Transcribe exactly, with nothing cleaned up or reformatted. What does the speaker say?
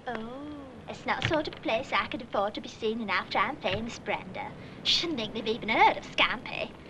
Oh. It's not the sort of place I could afford to be seen in after I'm famous, Brenda. Shouldn't think they've even heard of Scampi.